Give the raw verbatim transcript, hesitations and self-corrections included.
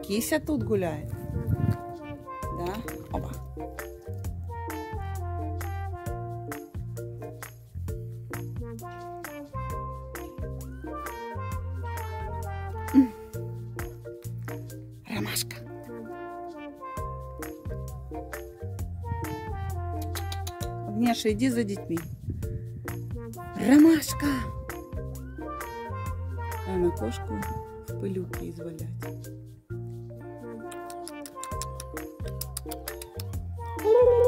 Кися тут гуляет. Да? Опа. Ромашка. Агняша, иди за детьми. Ромашка. А на кошку в пылюке извалять.